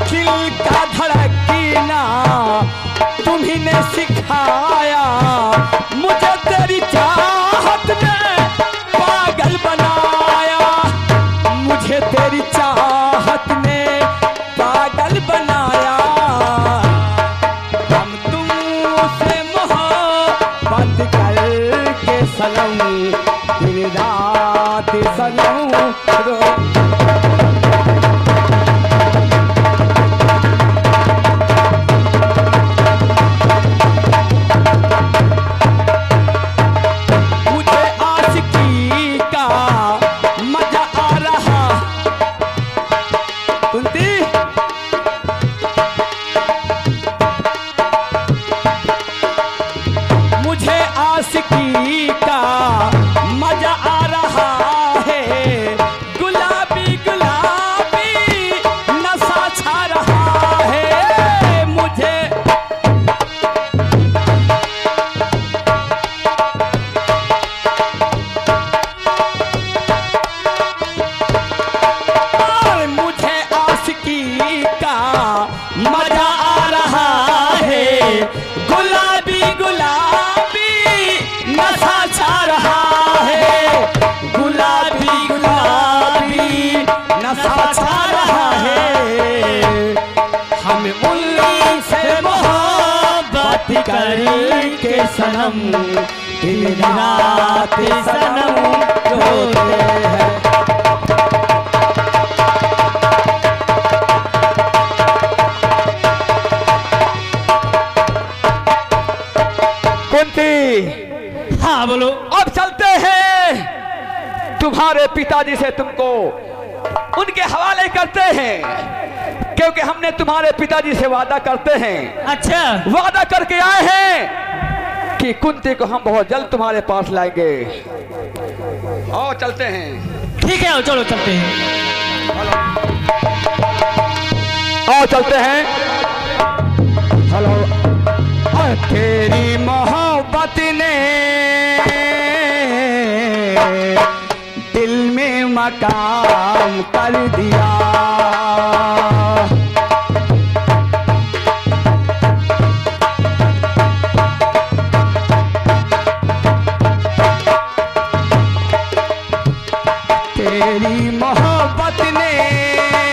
दिल का धड़कना तुम्ही ने सिखाया, मुझे तेरी चाहत ने पागल बनाया, मुझे तेरी चाहत ने पागल बनाया। हम तुमसे मोहब्बत करके सनम दिन रात सनम रो। आशिकी का मजा आ रहा है, गुलाबी गुलाबी नशा छा रहा है मुझे। और मुझे आशिकी का मजा आ रहा है, गुलाबी गुलाबी नशा छा रहा है, गुलाबी गुलाबी नशा छा रहा है। हम उनसे मोहब्बत करके सनम दिन रात सनम रोते हैं। कुंती, हाँ बोलो। अब चलते हैं, तुम्हारे पिताजी से तुमको उनके हवाले करते हैं, क्योंकि हमने तुम्हारे पिताजी से वादा करते हैं। अच्छा, वादा करके आए हैं कि कुंती को हम बहुत जल्द तुम्हारे पास लाएंगे। आओ चलते हैं। ठीक है, आओ चलो चलते हैं। आओ चलते हैं। हेलो। तेरी मोहब्बत ने दिल में मकाम कर दिया, तेरी मोहब्बत ने